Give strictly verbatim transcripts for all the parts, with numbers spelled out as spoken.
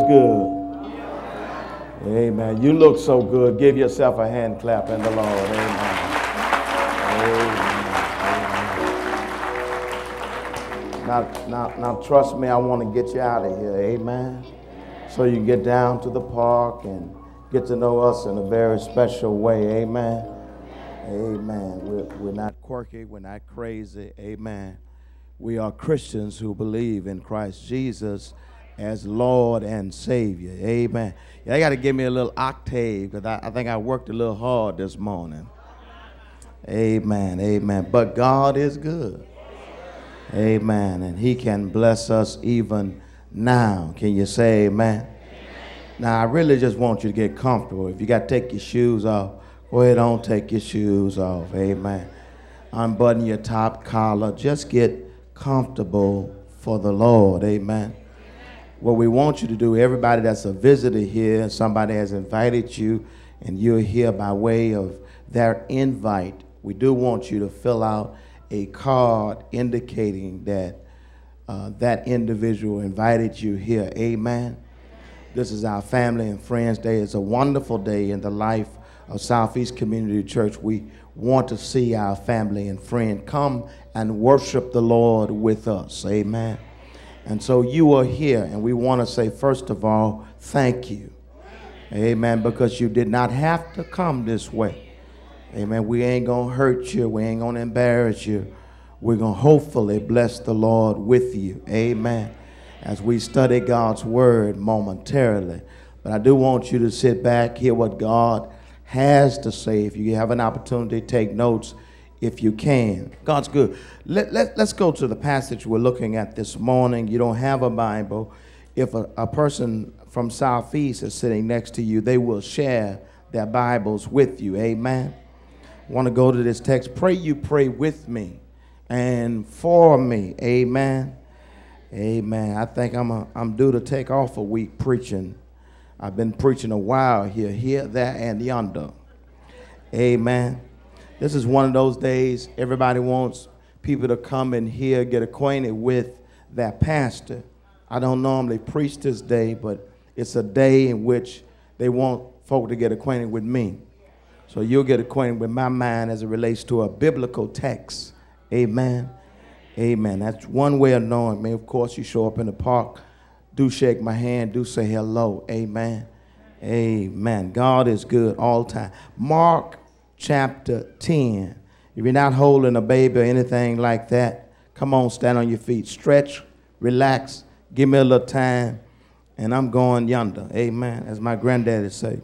good? Amen. You look so good. Give yourself a hand clap in the Lord. Amen. Amen. Now, now, now trust me, I want to get you out of here. Amen. So you can get down to the park and get to know us in a very special way. Amen. Amen. We're, we're not quirky. We're not crazy. Amen. We are Christians who believe in Christ Jesus as Lord and Savior. Amen. Yeah, they got to give me a little octave because I, I think I worked a little hard this morning. Amen. Amen. But God is good. Amen. And he can bless us even now. Can you say amen? Amen. Now, I really just want you to get comfortable. If you got to take your shoes off, go ahead on, take your shoes off. Amen. Unbutton your top collar. Just get comfortable for the Lord. Amen. What we want you to do, everybody that's a visitor here, somebody has invited you, and you're here by way of their invite, we do want you to fill out a card indicating that uh, that individual invited you here. Amen. This is our Family and Friends Day. It's a wonderful day in the life of Southeast Community Church. We want to see our family and friend come and worship the Lord with us. Amen. And so you are here, and we want to say, first of all, thank you. Amen. Because you did not have to come this way. Amen. We ain't going to hurt you. We ain't going to embarrass you. We're going to hopefully bless the Lord with you. Amen. As we study God's word momentarily. But I do want you to sit back, hear what God has to say. If you have an opportunity, take notes if you can. God's good. Let, let, let's go to the passage we're looking at this morning. You don't have a Bible. If a, a person from Southeast is sitting next to you, they will share their Bibles with you. Amen. I want to go to this text. Pray you pray with me and for me. Amen. Amen. I think I'm, a, I'm due to take off a week preaching. I've been preaching a while here, here, there, and yonder. Amen. This is one of those days everybody wants people to come and hear, get acquainted with their pastor. I don't normally preach this day, but it's a day in which they want folk to get acquainted with me. So you'll get acquainted with my mind as it relates to a biblical text. Amen. Amen. That's one way of knowing me. Of course, you show up in the park, do shake my hand, do say hello. Amen. Amen. God is good all the time. Mark chapter ten. If you're not holding a baby or anything like that, come on, stand on your feet. Stretch, relax, give me a little time, and I'm going yonder. Amen. As my granddaddy say.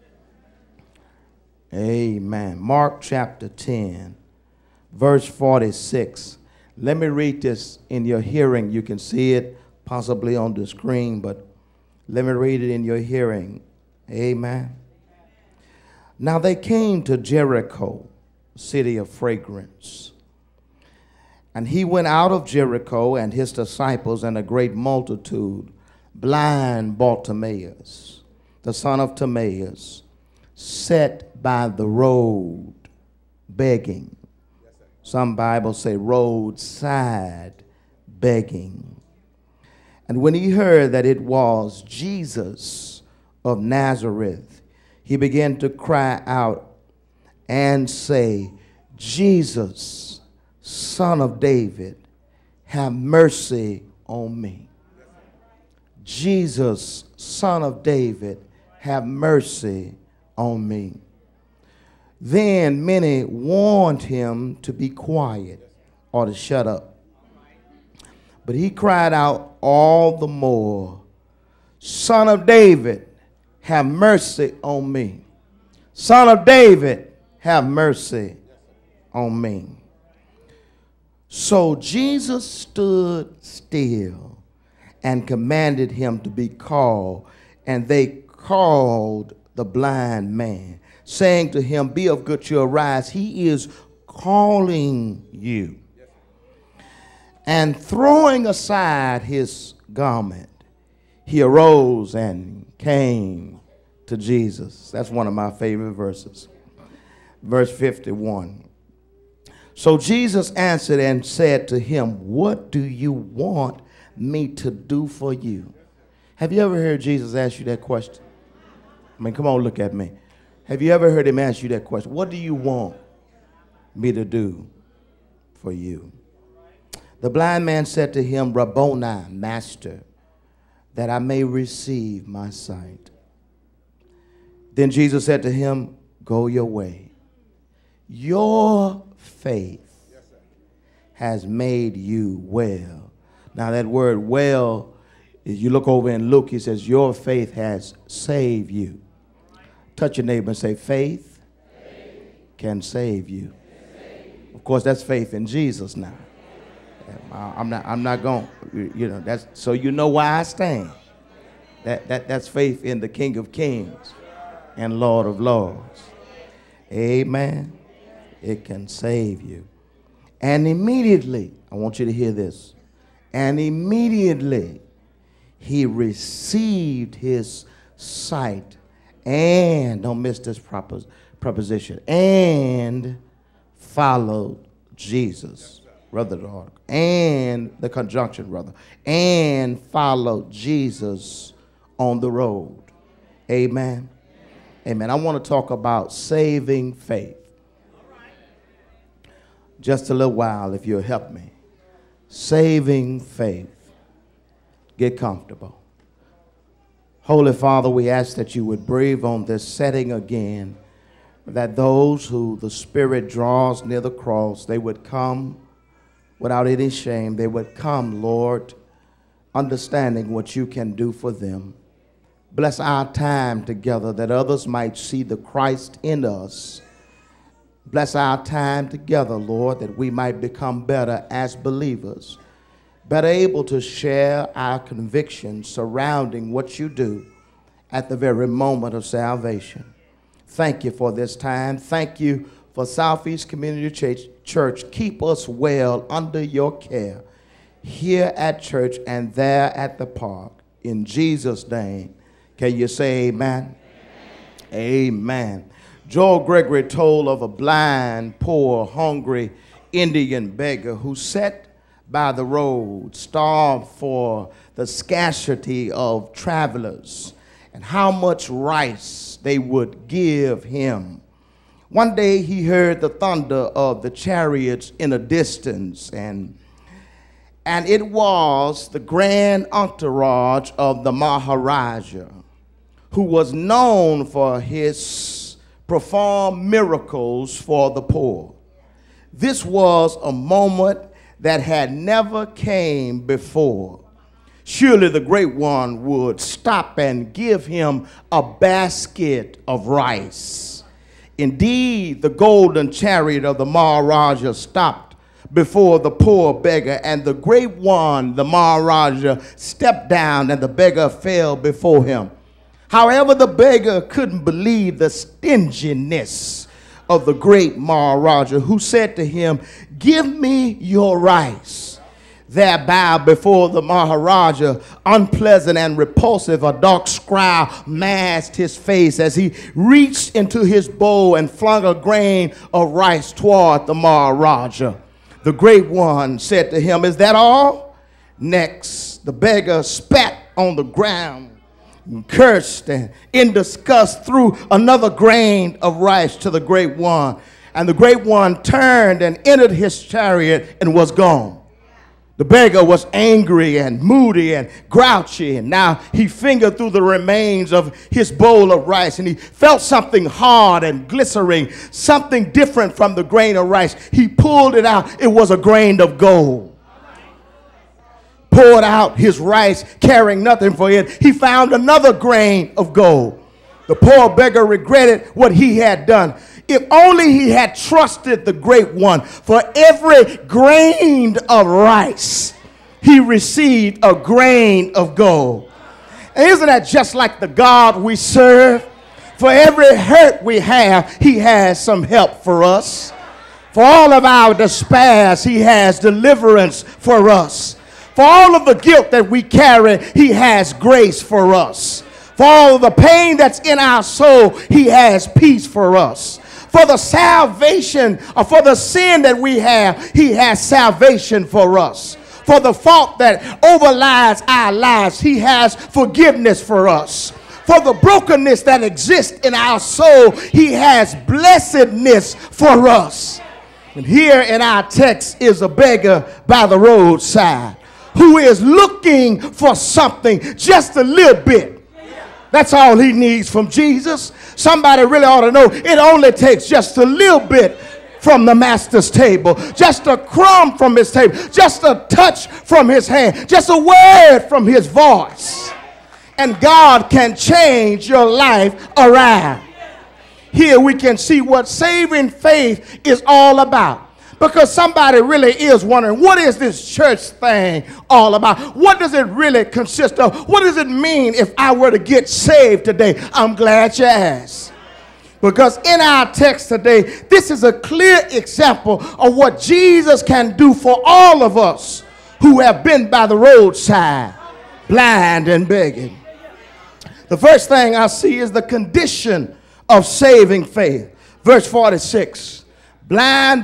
Amen. Mark chapter ten, verse forty-six. Let me read this in your hearing. You can see it possibly on the screen, but let me read it in your hearing. Amen. Now they came to Jericho, city of fragrance. And he went out of Jericho, and his disciples and a great multitude, blind Bartimaeus, the son of Timaeus, sat by the road begging. Some Bibles say roadside begging. And when he heard that it was Jesus of Nazareth, he began to cry out and say, Jesus, Son of David, have mercy on me. Jesus, Son of David, have mercy on me. Then many warned him to be quiet or to shut up. But he cried out all the more, Son of David, have mercy on me. Son of David, have mercy on me. So Jesus stood still and commanded him to be called, and they called the blind man, saying to him, be of good cheer, arise, he is calling you. And throwing aside his garment, he arose and came to Jesus. That's one of my favorite verses. Verse fifty-one. So Jesus answered and said to him, what do you want me to do for you? Have you ever heard Jesus ask you that question? I mean, come on, look at me. Have you ever heard him ask you that question? What do you want me to do for you? The blind man said to him, Rabboni, Master, that I may receive my sight. Then Jesus said to him, go your way. Your faith has made you well. Now that word well, if you look over in Luke, he says, your faith has saved you. Touch your neighbor and say, faith, faith. Can save you. Save. Of course, that's faith in Jesus now. I'm not, I'm not going, you know, that's, so you know why I stand. That, that, that's faith in the King of Kings and Lord of Lords. Amen. It can save you. And immediately, I want you to hear this, and immediately he received his sight, and, don't miss this propos proposition, and followed Jesus. Brother dog, and the conjunction, brother, and followed Jesus on the road. Amen. Amen. I want to talk about saving faith. Just a little while, if you'll help me. Saving faith. Get comfortable. Holy Father, we ask that you would breathe on this setting again, that those who the Spirit draws near the cross, they would come without any shame. They would come, Lord, understanding what you can do for them. Bless our time together that others might see the Christ in us. Bless our time together, Lord, that we might become better as believers, better able to share our convictions surrounding what you do at the very moment of salvation. Thank you for this time. Thank you for Southeast Community Church. Church, keep us well under your care here at church and there at the park. In Jesus' name, can you say amen? Amen. Amen. Joel Gregory told of a blind, poor, hungry Indian beggar who sat by the road, starved for the scarcity of travelers and how much rice they would give him. One day he heard the thunder of the chariots in a distance, and, and it was the grand entourage of the Maharaja, who was known for his profound miracles for the poor. This was a moment that had never came before. Surely the Great One would stop and give him a basket of rice. Indeed, the golden chariot of the Maharaja stopped before the poor beggar, and the Great One, the Maharaja, stepped down, and the beggar fell before him. However, the beggar couldn't believe the stinginess of the great Maharaja, who said to him, give me your rice. There bowed before the Maharaja, unpleasant and repulsive, a dark scowl masked his face as he reached into his bowl and flung a grain of rice toward the Maharaja. The Great One said to him, is that all? Next, the beggar spat on the ground, cursed, and in disgust threw another grain of rice to the Great One. And the Great One turned and entered his chariot and was gone. The beggar was angry and moody and grouchy, and now he fingered through the remains of his bowl of rice, and he felt something hard and glistening, something different from the grain of rice. He pulled it out. It was a grain of gold. Poured out his rice, caring nothing for it. He found another grain of gold. The poor beggar regretted what he had done. If only he had trusted the Great One. For every grain of rice, he received a grain of gold. And isn't that just like the God we serve? For every hurt we have, he has some help for us. For all of our despairs, he has deliverance for us. For all of the guilt that we carry, he has grace for us. For all of the pain that's in our soul, he has peace for us. For the salvation, or for the sin that we have, he has salvation for us. For the fault that overlies our lives, he has forgiveness for us. For the brokenness that exists in our soul, he has blessedness for us. And here in our text is a beggar by the roadside who is looking for something, just a little bit. That's all he needs from Jesus. Somebody really ought to know it only takes just a little bit from the master's table, just a crumb from his table, just a touch from his hand, just a word from his voice. And God can change your life around. Here we can see what saving faith is all about. Because somebody really is wondering, what is this church thing all about? What does it really consist of? What does it mean if I were to get saved today? I'm glad you asked. Because in our text today, this is a clear example of what Jesus can do for all of us who have been by the roadside, blind and begging. The first thing I see is the condition of saving faith. Verse forty-six. Blind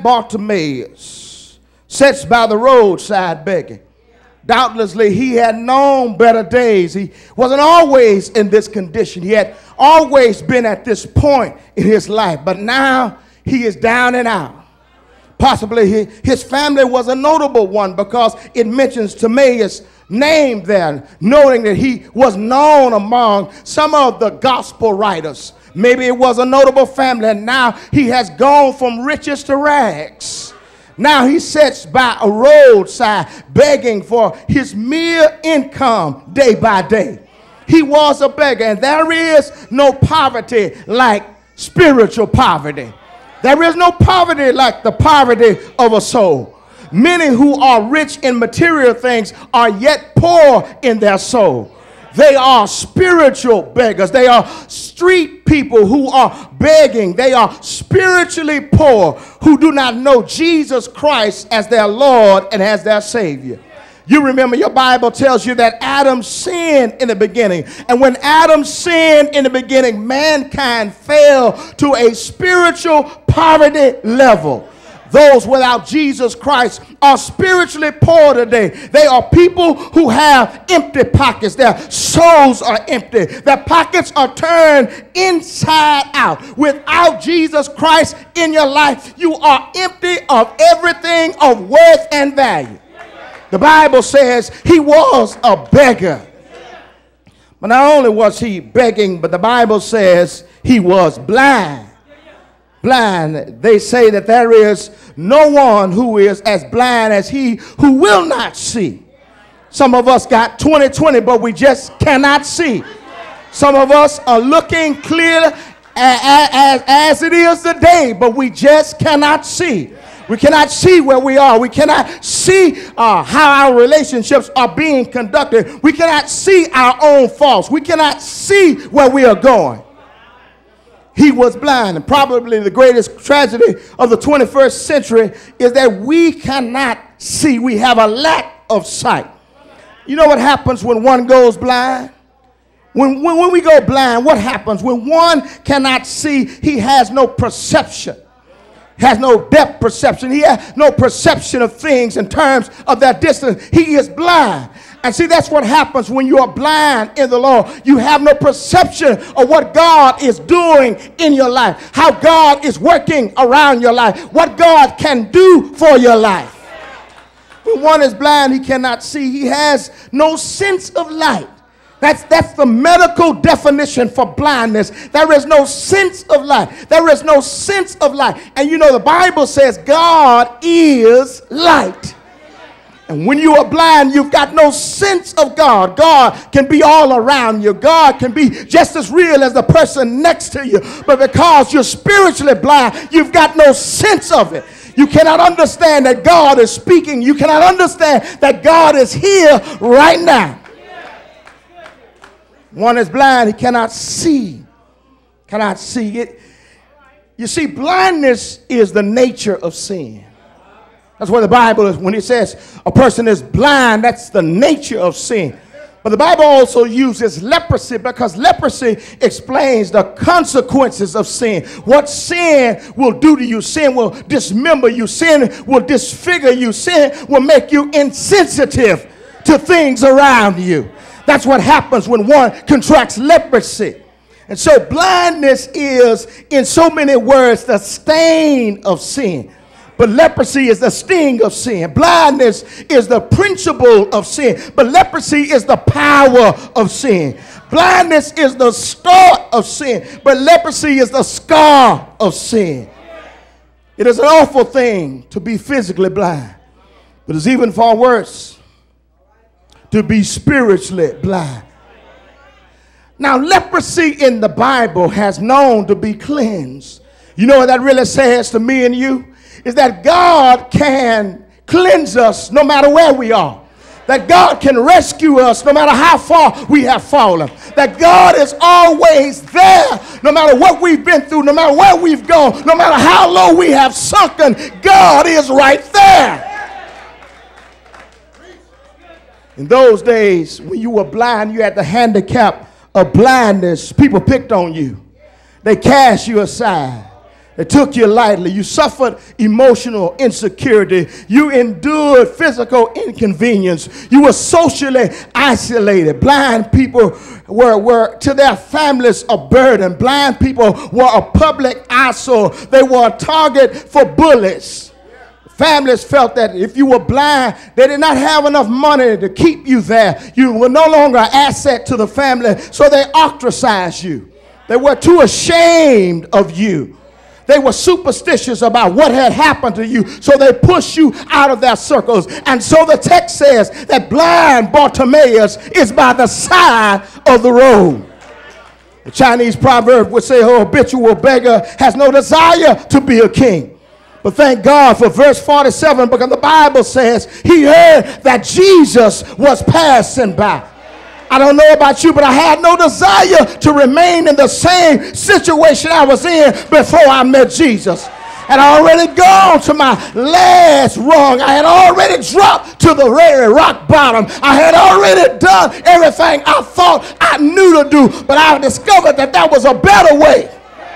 Bartimaeus sits by the roadside begging. Doubtlessly, he had known better days. He wasn't always in this condition. He had always been at this point in his life. But now he is down and out. Possibly he, his family was a notable one because it mentions Timaeus' name there, noting that he was known among some of the gospel writers. Maybe it was a notable family, and now he has gone from riches to rags. Now he sits by a roadside begging for his mere income day by day. He was a beggar, and there is no poverty like spiritual poverty. There is no poverty like the poverty of a soul. Many who are rich in material things are yet poor in their soul. They are spiritual beggars. They are street people who are begging. They are spiritually poor who do not know Jesus Christ as their Lord and as their Savior. You remember your Bible tells you that Adam sinned in the beginning. And when Adam sinned in the beginning, mankind fell to a spiritual poverty level. Those without Jesus Christ are spiritually poor today. They are people who have empty pockets. Their souls are empty. Their pockets are turned inside out. Without Jesus Christ in your life, you are empty of everything of worth and value. The Bible says he was a beggar. But not only was he begging, but the Bible says he was blind. Blind. They say that there is no one who is as blind as he who will not see. Some of us got twenty twenty, but we just cannot see. Some of us are looking clear as, as, as it is today, but we just cannot see. We cannot see where we are. We cannot see uh, how our relationships are being conducted. We cannot see our own faults. We cannot see where we are going. He was blind, and probably the greatest tragedy of the twenty-first century is that we cannot see. We have a lack of sight. You know what happens when one goes blind? When, when, when we go blind, what happens? When one cannot see, he has no perception. Has no depth perception. He has no perception of things in terms of that distance. He is blind. And see, that's what happens when you are blind in the Lord. You have no perception of what God is doing in your life, how God is working around your life, what God can do for your life. When one is blind, he cannot see. He has no sense of light. That's, that's the medical definition for blindness. There is no sense of light. There is no sense of light. And you know, the Bible says God is light. And when you are blind, you've got no sense of God. God can be all around you. God can be just as real as the person next to you. But because you're spiritually blind, you've got no sense of it. You cannot understand that God is speaking. You cannot understand that God is here right now. One is blind, he cannot see. Cannot see it. You see, blindness is the nature of sin. That's what the Bible is. When it says a person is blind, that's the nature of sin. But the Bible also uses leprosy because leprosy explains the consequences of sin. What sin will do to you. Sin will dismember you. Sin will disfigure you. Sin will make you insensitive to things around you. That's what happens when one contracts leprosy. And so blindness is, in so many words, the stain of sin. But leprosy is the sting of sin. Blindness is the principle of sin. But leprosy is the power of sin. Blindness is the start of sin. But leprosy is the scar of sin. It is an awful thing to be physically blind. But it's even far worse to be spiritually blind. Now, leprosy in the Bible has known to be cleansed. You know what that really says to me and you? Is that God can cleanse us no matter where we are. That God can rescue us no matter how far we have fallen. That God is always there no matter what we've been through, no matter where we've gone, no matter how low we have sunken. God is right there. In those days, when you were blind, you had the handicap of blindness. People picked on you. They cast you aside. They took you lightly. You suffered emotional insecurity. You endured physical inconvenience. You were socially isolated. Blind people were, were to their families a burden. Blind people were a public eyesore. They were a target for bullies. Families felt that if you were blind, they did not have enough money to keep you there. You were no longer an asset to the family, so they ostracized you. They were too ashamed of you. They were superstitious about what had happened to you, so they pushed you out of their circles. And so the text says that blind Bartimaeus is by the side of the road. The Chinese proverb would say, "Oh, habitual beggar has no desire to be a king." But thank God for verse forty-seven, because the Bible says he heard that Jesus was passing by. I don't know about you, but I had no desire to remain in the same situation I was in before I met Jesus. I had already gone to my last rung. I had already dropped to the very rock bottom. I had already done everything I thought I knew to do, but I discovered that that was a better way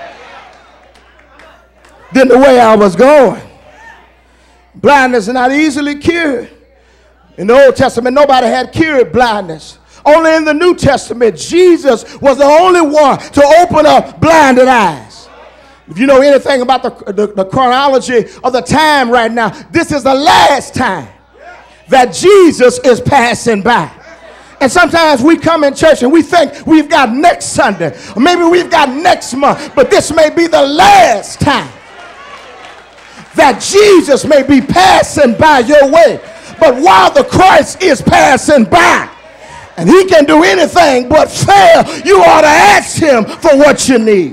than the way I was going. Blindness is not easily cured. In the Old Testament, nobody had cured blindness. Only in the New Testament, Jesus was the only one to open up blinded eyes. If you know anything about the, the, the chronology of the time right now, this is the last time that Jesus is passing by. And sometimes we come in church and we think we've got next Sunday, or maybe we've got next month, but this may be the last time that Jesus may be passing by your way. But while the Christ is passing by, and he can do anything but fail, you ought to ask him for what you need.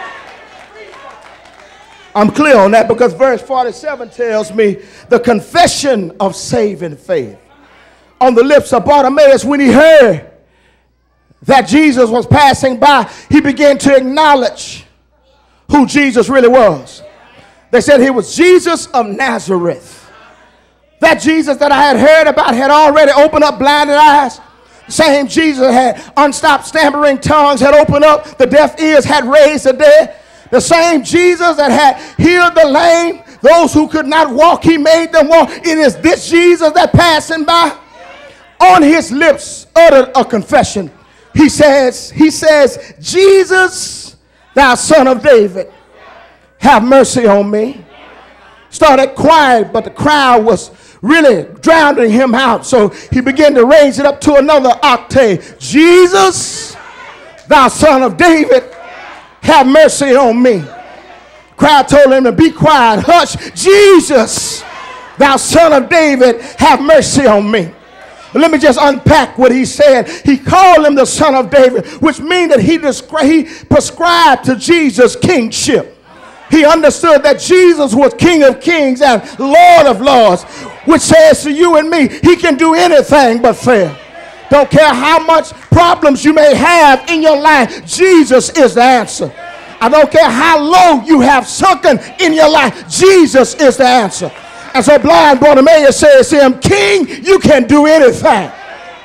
I'm clear on that because verse forty-seven tells me the confession of saving faith on the lips of Bartimaeus. When he heard that Jesus was passing by, he began to acknowledge who Jesus really was. They said he was Jesus of Nazareth. That Jesus that I had heard about had already opened up blinded eyes. The same Jesus had unstopped stammering tongues, had opened up the deaf ears, had raised the dead. The same Jesus that had healed the lame, those who could not walk, he made them walk. It is this Jesus that passing by. On his lips uttered a confession. He says, he says, "Jesus, thou son of David, have mercy on me." Started quiet, but the crowd was really drowning him out. So he began to raise it up to another octave. "Jesus, thou son of David, have mercy on me." Crowd told him to be quiet. "Hush, Jesus, thou son of David, have mercy on me." But let me just unpack what he said. He called him the son of David, which means that he, descri- he prescribed to Jesus kingship. He understood that Jesus was King of Kings and Lord of Lords, which says to you and me, he can do anything but fail. Don't care how much problems you may have in your life, Jesus is the answer. I don't care how low you have sunken in your life, Jesus is the answer. And so blind Bartimaeus says to him, "King, you can do anything."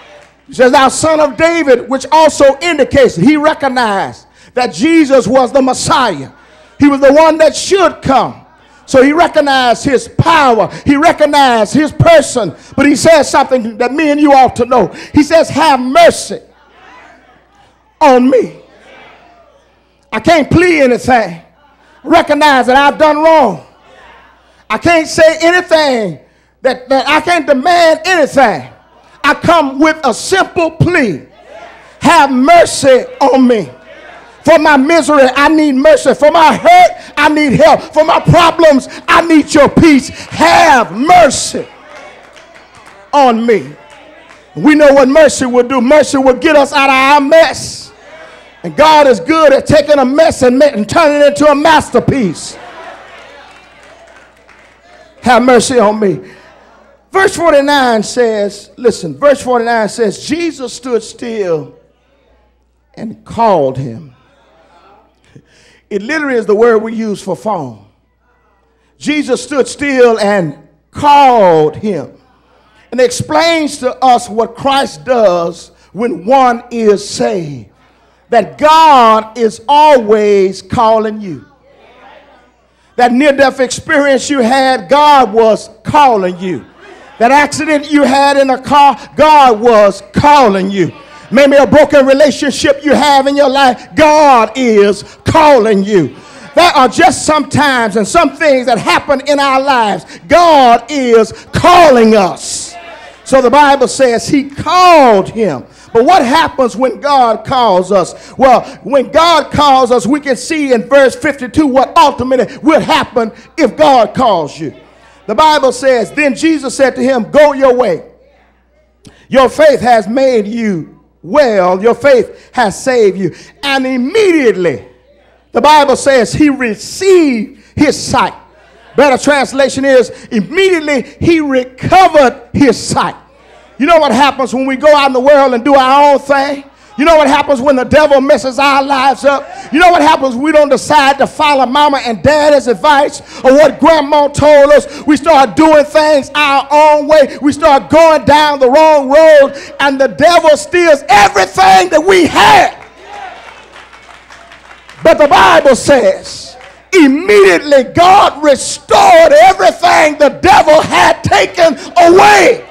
He says, thou son of David, which also indicates he recognized that Jesus was the Messiah. He was the one that should come. So he recognized his power. He recognized his person. But he says something that me and you ought to know. He says, have mercy on me. I can't plead anything. Recognize that I've done wrong. I can't say anything that, that I can't demand anything. I come with a simple plea. Have mercy on me. For my misery, I need mercy. For my hurt, I need help. For my problems, I need your peace. Have mercy on me. We know what mercy will do. Mercy will get us out of our mess. And God is good at taking a mess and, and turning it into a masterpiece. Have mercy on me. Verse forty-nine says, listen, verse forty-nine says, Jesus stood still and called him. It literally is the word we use for phone. Jesus stood still and called him. And explains to us what Christ does when one is saved. That God is always calling you. That near-death experience you had, God was calling you. That accident you had in a car, God was calling you. Maybe a broken relationship you have in your life, God is calling you. There are just some times and some things that happen in our lives. God is calling us. So the Bible says he called him. But what happens when God calls us? Well, when God calls us, we can see in verse fifty-two what ultimately will happen if God calls you. The Bible says, then Jesus said to him, go your way. Your faith has made you well, your faith has saved you. And immediately, the Bible says he received his sight. Better translation is, immediately he recovered his sight. You know what happens when we go out in the world and do our own thing? You know what happens when the devil messes our lives up? You know what happens when we don't decide to follow mama and daddy's advice or what grandma told us? We start doing things our own way. We start going down the wrong road, and the devil steals everything that we had. But the Bible says immediately God restored everything the devil had taken away.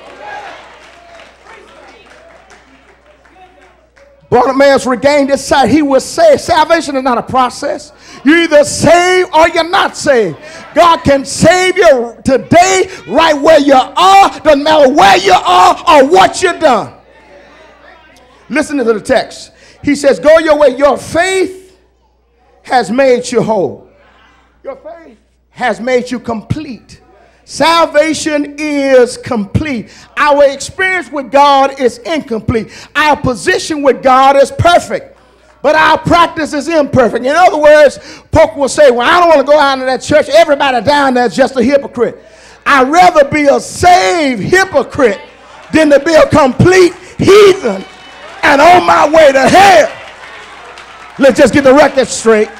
Bartimaeus regained his sight. He was saved. Salvation is not a process. You're either saved or you're not saved. God can save you today right where you are. Doesn't matter where you are or what you've done. Listen to the text. He says, go your way. Your faith has made you whole. Your faith has made you complete. Salvation is complete. Our experience with God is incomplete. Our position with God is perfect, but our practice is imperfect. In other words, folk will say, well, I don't want to go out into that church. Everybody down there is just a hypocrite. I'd rather be a saved hypocrite than to be a complete heathen and on my way to hell. Let's just get the record straight.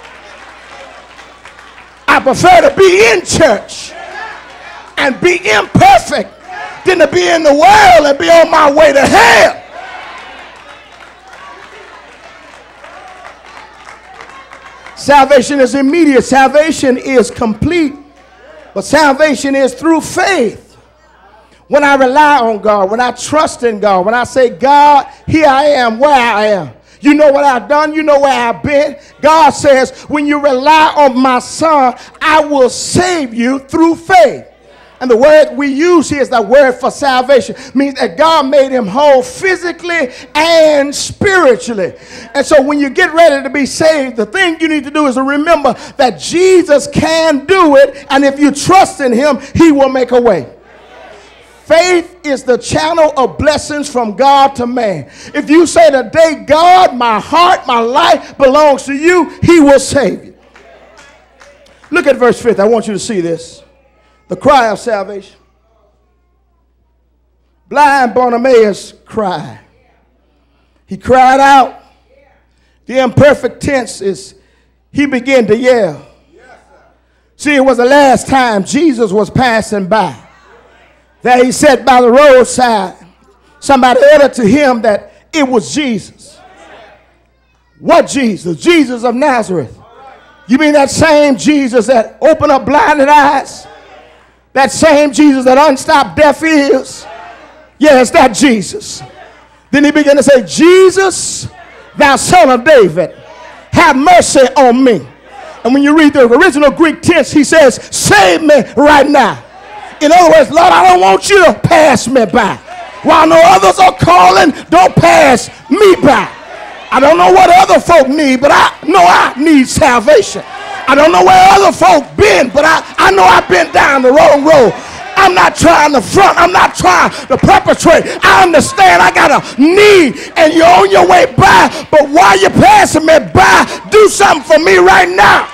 I prefer to be in church and be imperfect than to be in the world and be on my way to hell. Salvation is immediate. Salvation is complete. But salvation is through faith. When I rely on God, when I trust in God, when I say, God, here I am, where I am. You know what I've done. You know where I've been. God says, when you rely on my son, I will save you through faith. And the word we use here is the word for salvation. It means that God made him whole physically and spiritually. And so when you get ready to be saved, the thing you need to do is to remember that Jesus can do it. And if you trust in him, he will make a way. Faith is the channel of blessings from God to man. If you say today, God, my heart, my life belongs to you, he will save you. Look at verse fifty. I want you to see this. The cry of salvation. Blind Bartimaeus cried. He cried out. The imperfect tense is he began to yell. See, it was the last time Jesus was passing by. There he sat by the roadside. Somebody uttered to him that it was Jesus. What Jesus? Jesus of Nazareth. You mean that same Jesus that opened up blinded eyes? That same Jesus that unstopped deaf ears? Yeah, it's that Jesus. Then he began to say, Jesus, thou son of David, have mercy on me. And when you read the original Greek tense, he says, save me right now. In other words, Lord, I don't want you to pass me by. While no others are calling, don't pass me by. I don't know what other folk need, but I know I need salvation. I don't know where other folk been, but I, I know I've been down the wrong road. I'm not trying to front. I'm not trying to perpetrate. I understand I got a need and you're on your way by, but while you're passing me by, do something for me right now.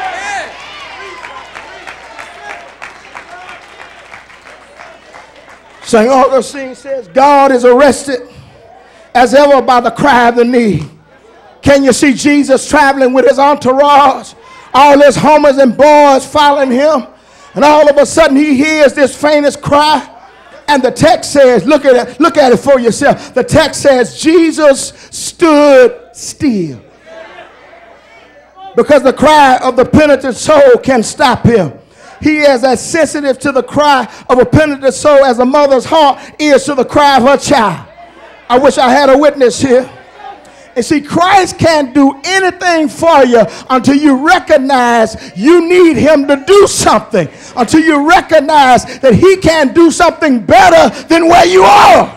Saint Augustine says, God is arrested as ever by the cry of the need. Can you see Jesus traveling with his entourage? All his homers and boys following him. And all of a sudden he hears this faintest cry. And the text says, look at it, look at it for yourself. The text says, Jesus stood still. Because the cry of the penitent soul can stop him. He is as sensitive to the cry of a penitent soul as a mother's heart is to the cry of her child. I wish I had a witness here. And see, Christ can't do anything for you until you recognize you need him to do something. Until you recognize that he can do something better than where you are.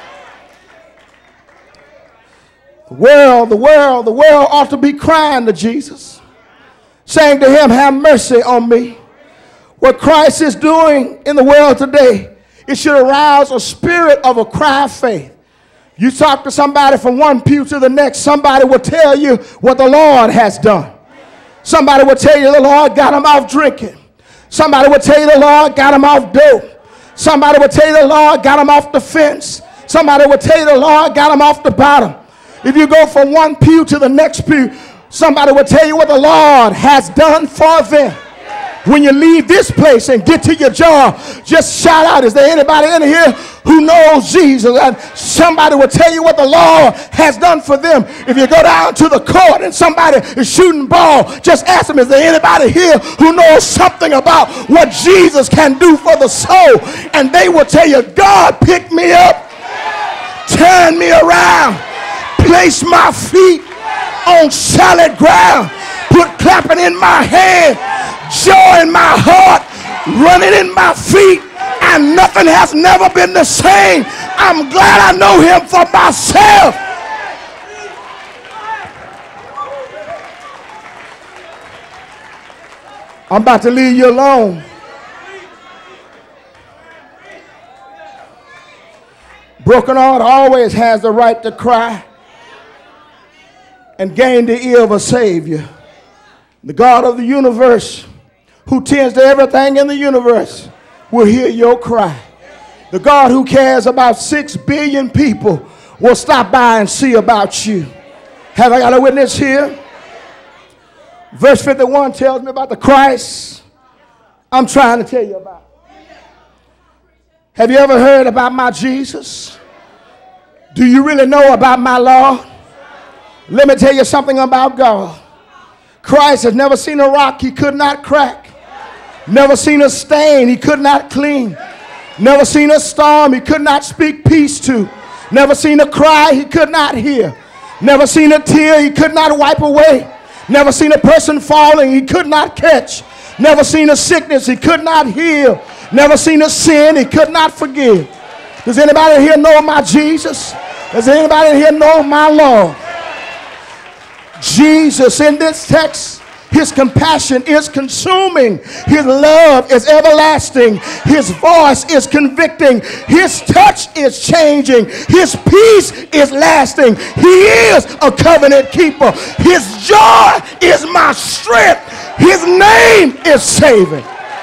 The world, the world, the world ought to be crying to Jesus, saying to him, have mercy on me. What Christ is doing in the world today, it should arouse a spirit of a cry of faith. You talk to somebody from one pew to the next, somebody will tell you what the Lord has done. Somebody will tell you the Lord got them off drinking. Somebody will tell you the Lord got them off dope. Somebody will tell you the Lord got them off the fence. Somebody will tell you the Lord got them off the bottom. If you go from one pew to the next pew, somebody will tell you what the Lord has done for them. When you leave this place and get to your job, just shout out, is there anybody in here who knows Jesus? And somebody will tell you what the Lord has done for them. If you go down to the court and somebody is shooting ball, just ask them, is there anybody here who knows something about what Jesus can do for the soul? And they will tell you, God picked me up, turned me around, placed my feet on solid ground, put clapping in my hand, joy in my heart, running in my feet, and nothing has never been the same. I'm glad I know him for myself. I'm about to leave you alone. Broken heart always has the right to cry and gain the ear of a Savior. The God of the universe, who tends to everything in the universe, will hear your cry. The God who cares about six billion people will stop by and see about you. Have I got a witness here? Verse fifty-one tells me about the Christ I'm trying to tell you about. Have you ever heard about my Jesus? Do you really know about my Lord? Let me tell you something about God. Christ has never seen a rock he could not crack. Never seen a stain he could not clean. Never seen a storm he could not speak peace to. Never seen a cry he could not hear. Never seen a tear he could not wipe away. Never seen a person falling he could not catch. Never seen a sickness he could not heal. Never seen a sin he could not forgive. Does anybody here know my Jesus? Does anybody here know my Lord? Jesus, in this text, his compassion is consuming. His love is everlasting. His voice is convicting. His touch is changing. His peace is lasting. He is a covenant keeper. His joy is my strength. His name is saving.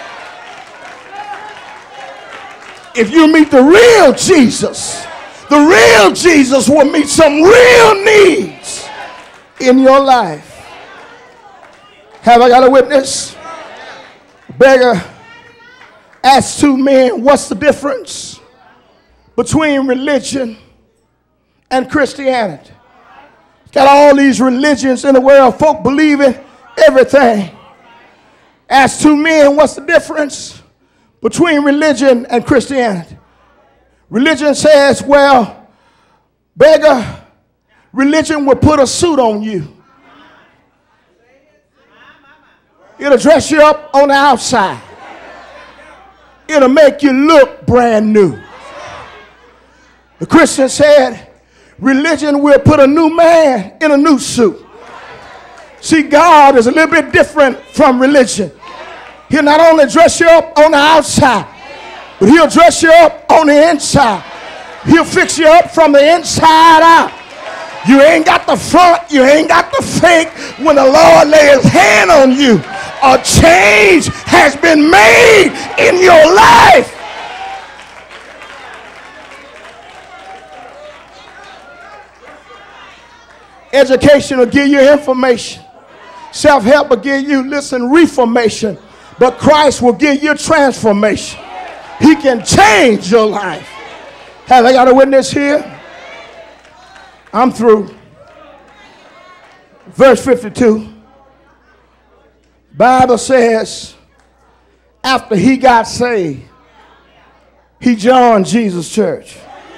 If you meet the real Jesus, the real Jesus will meet some real needs in your life. Have I got a witness? Beggar asked two men, what's the difference between religion and Christianity. Got all these religions in the world, folk believing everything. Ask two men, what's the difference between religion and Christianity? Religion says, well, beggar, religion will put a suit on you. It'll dress you up on the outside. It'll make you look brand new. The Christian said, religion will put a new man in a new suit. See, God is a little bit different from religion. He'll not only dress you up on the outside, but he'll dress you up on the inside. He'll fix you up from the inside out. You ain't got the front, you ain't got the fake. When the Lord lays his hand on you, a change has been made in your life. Education will give you information. Self-help will give you, listen, reformation. But Christ will give you transformation. He can change your life. Have I got a witness here? I'm through. Verse fifty-two. Bible says, after he got saved, he joined Jesus' church.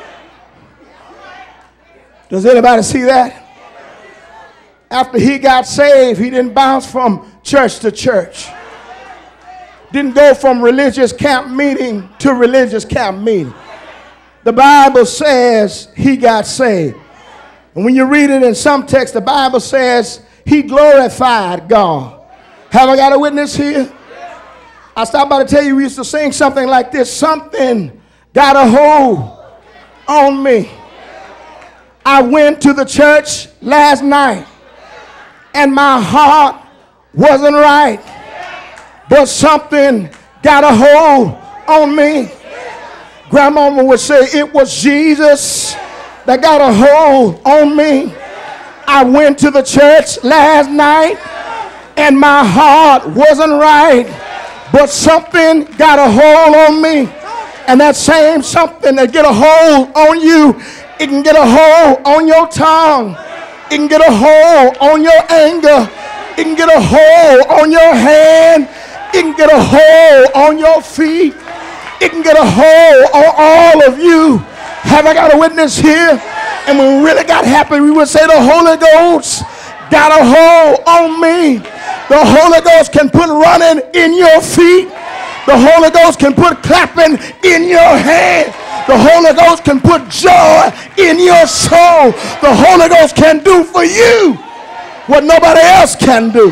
Does anybody see that? After he got saved, he didn't bounce from church to church. Didn't go from religious camp meeting to religious camp meeting. The Bible says he got saved. And when you read it in some text, the Bible says he glorified God. Have I got a witness here? I stopped by to tell you we used to sing something like this. Something got a hold on me. I went to the church last night and my heart wasn't right, but something got a hold on me. Grandmama would say it was Jesus that got a hold on me. I went to the church last night and my heart wasn't right, but something got a hold on me. And that same something that get a hold on you, it can get a hold on your tongue. It can get a hold on your anger. It can get a hold on your hand. It can get a hold on your feet. It can get a hold on all of you. Have I got a witness here? And when we really got happy, we would say the Holy Ghost got a hold on me. The Holy Ghost can put running in your feet. The Holy Ghost can put clapping in your hand. The Holy Ghost can put joy in your soul. The Holy Ghost can do for you what nobody else can do.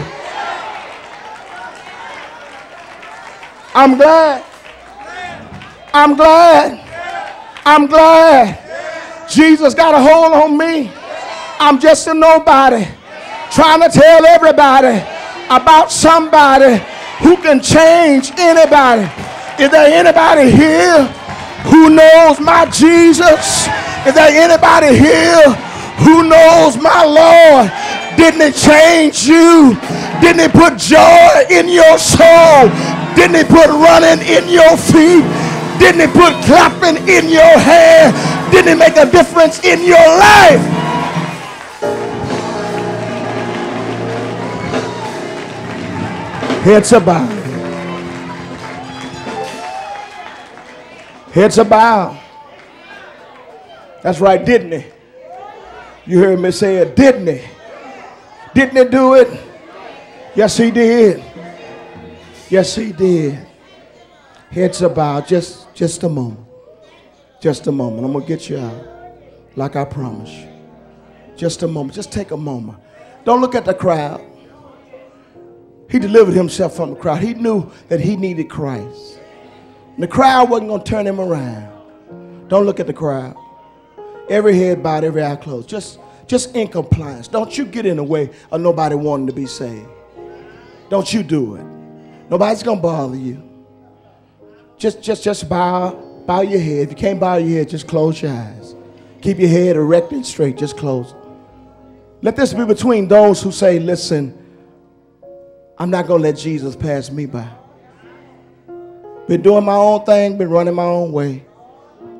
I'm glad. I'm glad. I'm glad. Jesus got a hold on me. I'm just a nobody trying to tell everybody about somebody who can change anybody. Is there anybody here who knows my Jesus? Is there anybody here who knows my Lord? Didn't it change you? Didn't it put joy in your soul? Didn't it put running in your feet? Didn't it put clapping in your hand? Didn't it make a difference in your life? Heads are bowed. Heads are bowed. That's right, didn't he? You heard me say it, didn't he? Didn't he do it? Yes, he did. Yes, he did. Heads are bowed. Just, just a moment. Just a moment. I'm going to get you out like I promised you. Just a moment. Just take a moment. Don't look at the crowd. He delivered himself from the crowd. He knew that he needed Christ. And the crowd wasn't going to turn him around. Don't look at the crowd. Every head bowed, every eye closed. Just, just in compliance. Don't you get in the way of nobody wanting to be saved. Don't you do it. Nobody's going to bother you. Just, just, just bow, bow your head. If you can't bow your head, just close your eyes. Keep your head erect and straight. Just close it. Let this be between those who say, listen, I'm not going to let Jesus pass me by. Been doing my own thing, been running my own way.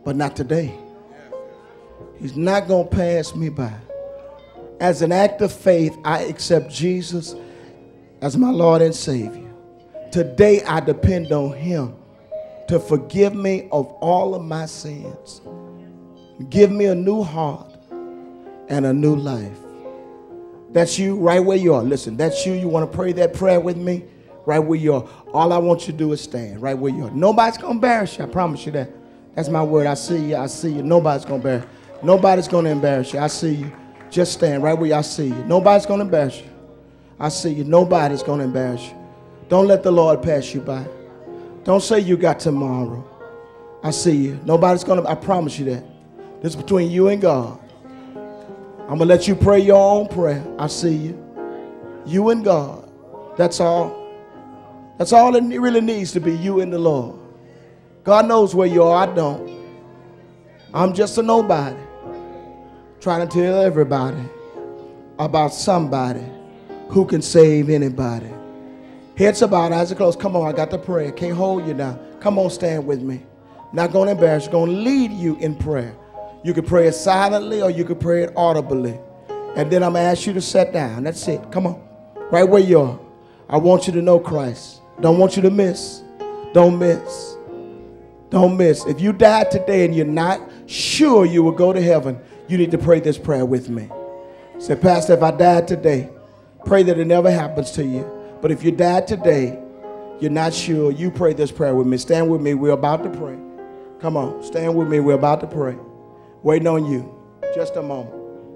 but not today. He's not going to pass me by. As an act of faith, I accept Jesus as my Lord and Savior. Today, I depend on him to forgive me of all of my sins. Give me a new heart and a new life. That's you right where you are. Listen, that's you. You want to pray that prayer with me? Right where you are. All I want you to do is stand right where you are. Nobody's going to embarrass you. I promise you that. That's my word. I see you. I see you. Nobody's going to embarrass you. Nobody's going to embarrass you. I see you. Just stand right where you are. I see you. Nobody's going to embarrass you. I see you. Nobody's going to embarrass you. Don't let the Lord pass you by. Don't say you got tomorrow. I see you. Nobody's going to, I promise you that. This is between you and God. I'm going to let you pray your own prayer. I see you. You and God. That's all. That's all it really needs to be, you and the Lord. God knows where you are. I don't. I'm just a nobody trying to tell everybody about somebody who can save anybody. Heads about, eyes are closed. Come on, I got the prayer. Can't hold you now. Come on, stand with me. Not going to embarrass you. Going to lead you in prayer. You can pray it silently or you can pray it audibly. And then I'm going to ask you to sit down. That's it. Come on. Right where you are. I want you to know Christ. Don't want you to miss. Don't miss. Don't miss. If you died today and you're not sure you will go to heaven, you need to pray this prayer with me. Say, Pastor, if I died today, pray that it never happens to you. But if you died today, you're not sure, you pray this prayer with me. Stand with me. We're about to pray. Come on. Stand with me. We're about to pray. Waiting on you. Just a moment.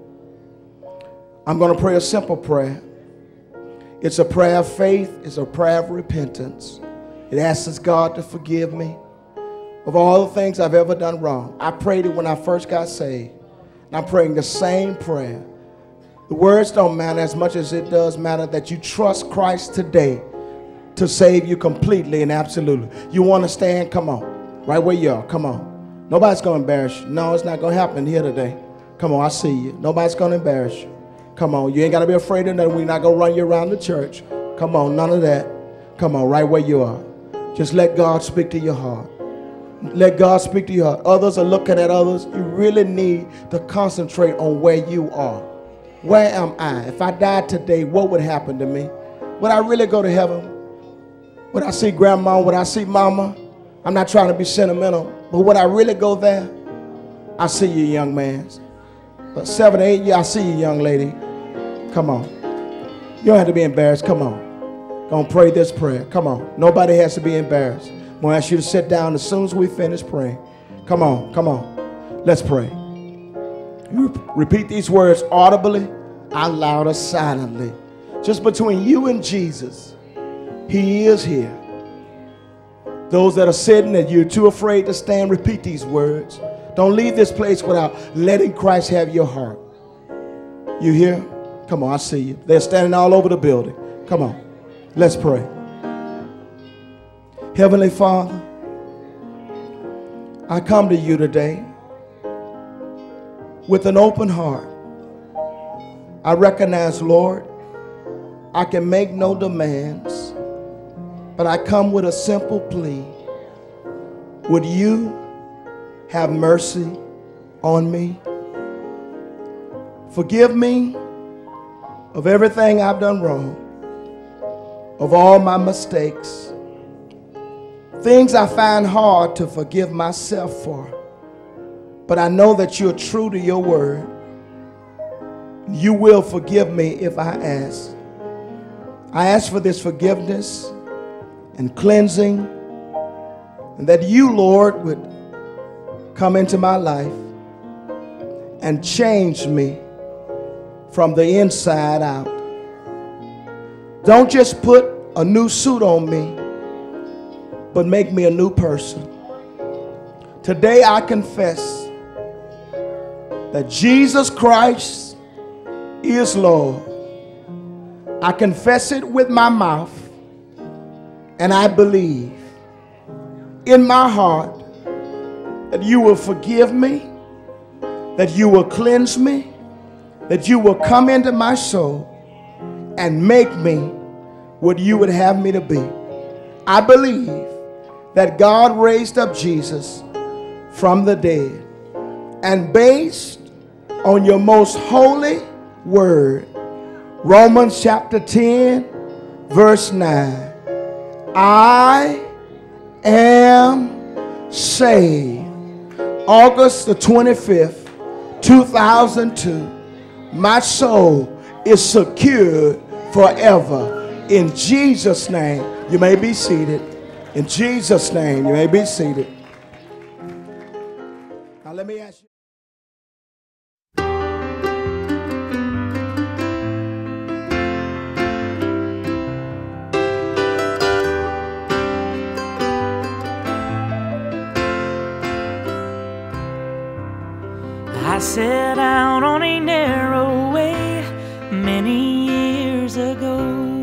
I'm going to pray a simple prayer. It's a prayer of faith. It's a prayer of repentance. It asks God to forgive me of all the things I've ever done wrong. I prayed it when I first got saved. And I'm praying the same prayer. The words don't matter as much as it does matter that you trust Christ today to save you completely and absolutely. You want to stand? Come on. Right where you are. Come on. Nobody's going to embarrass you. No, it's not going to happen here today. Come on, I see you. Nobody's going to embarrass you. Come on. You ain't got to be afraid of nothing. We're not going to run you around the church. Come on. None of that. Come on. Right where you are. Just let God speak to your heart. Let God speak to your heart. Others are looking at others. You really need to concentrate on where you are. Where am I? If I died today, what would happen to me? Would I really go to heaven? Would I see grandma? Would I see mama? I'm not trying to be sentimental, but would I really go there? I see you, young man. But seven, eight years, I see you, young lady. Come on. You don't have to be embarrassed. Come on. Gonna pray this prayer. Come on. Nobody has to be embarrassed. I'm gonna ask you to sit down as soon as we finish praying. Come on. Come on. Let's pray. Repeat these words audibly, out loud, or silently. Just between you and Jesus. He is here. Those that are sitting and you're too afraid to stand, repeat these words. Don't leave this place without letting Christ have your heart. You hear? Come on, I see you. They're standing all over the building. Come on. Let's pray. Heavenly Father, I come to you today with an open heart. I recognize, Lord, I can make no demands, but I come with a simple plea. Would you have mercy on me? Forgive me of everything I've done wrong, of all my mistakes, things I find hard to forgive myself for. But I know that you're true to your word. You will forgive me if I ask. I ask for this forgiveness and cleansing, and that you, Lord, would come into my life and change me from the inside out. Don't just put a new suit on me, but make me a new person. Today I confess that Jesus Christ is Lord. I confess it with my mouth, and I believe in my heart that you will forgive me, that you will cleanse me, that you will come into my soul and make me what you would have me to be. I believe that God raised up Jesus from the dead, and based on your most holy word, Romans chapter ten, verse nine, I am saved. August the twenty-fifth, two thousand two, my soul is secured forever. In Jesus' name, you may be seated. In Jesus' name, you may be seated. Now let me ask you. I set out on a narrow way many years ago,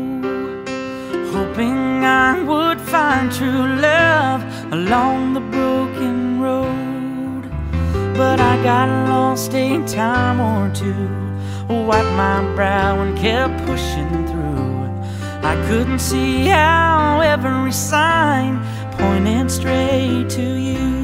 hoping I would find true love along the broken road. But I got lost a time or two, wiped my brow and kept pushing through. I couldn't see how every sign pointed straight to you.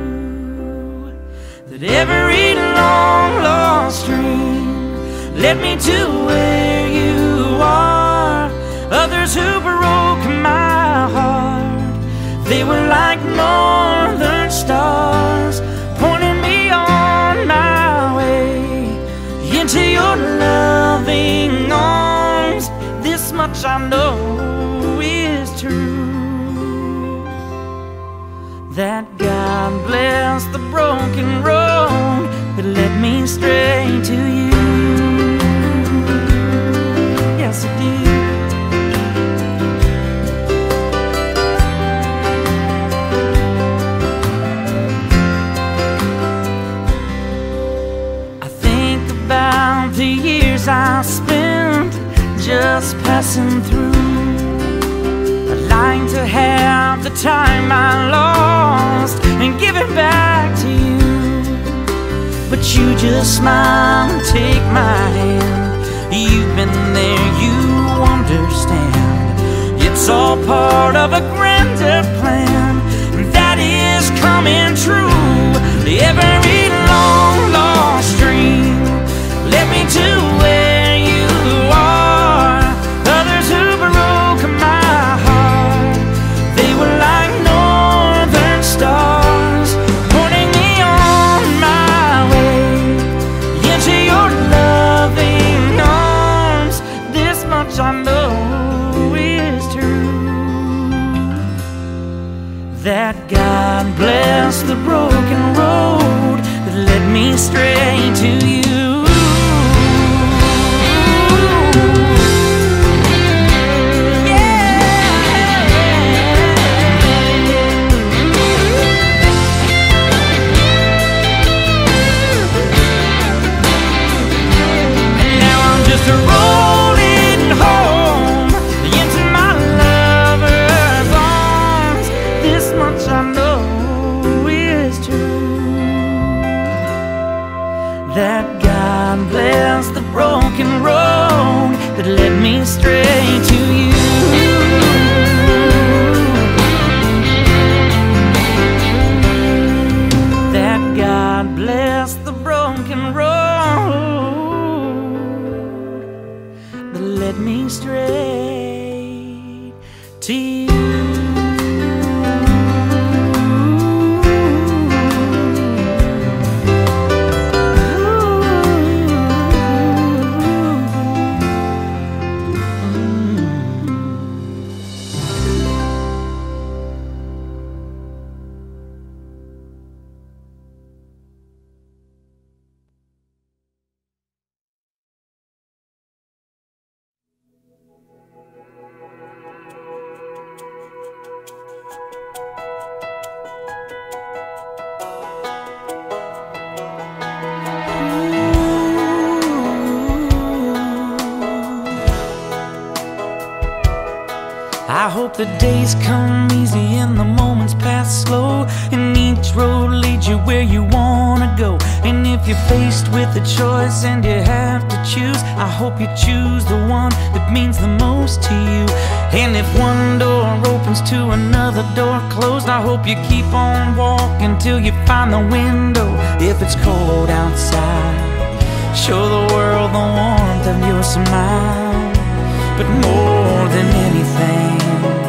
That every long lost dream led me to where you are. Others who broke my heart, they were like northern stars, pointing me on my way into your loving arms. This much I know is true, that God bless the broken road that led me straight to you. Yes, it did. I think about the years I spent just passing through. I'd like to have the time I lost and give it back to you, but you just smile and take my hand. You've been there, you understand. It's all part of a grander plan that is coming true. Every long lost dream led me to where you are. Others who broke my heart, they were like northern stars, pointing me on my way into your loving arms. This much I know is true, that God bless the broken road that led me straight to you. Rolling home into my lover's arms. This much I know is true, that God bless the broken road that led me straight to you. That God bless the broken road that led me straight to you. I hope the days come easy and the moments pass slow, and each road leads you where you wanna go. And if if you're faced with a choice and you have to choose, I hope you choose the one that means the most to you. And if one door opens to another door closed, I hope you keep on walking till you find the window. If it's cold outside, show the world the warmth of your smile. But more than anything,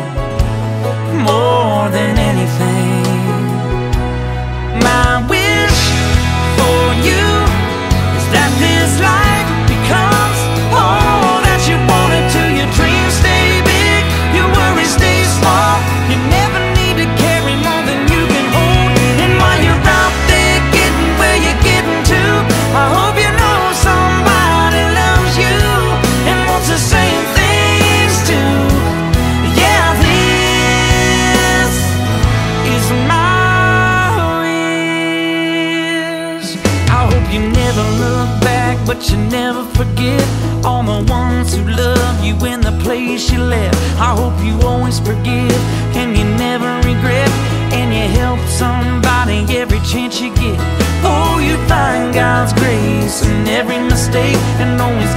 more than anything, my wish for you is that this life becomes all that you want it to. Your dreams stay big, your worries stay small. You never need to carry more than you can hold. And while you're out there getting where you're getting to, I hope you know somebody loves you and wants the same things too. Yeah, this is my wish. I hope you never look back, but you never forget all the ones who love you in the place you left. I hope you always forgive and you never regret, and you help somebody every chance you get. Oh, you find God's grace in every mistake and always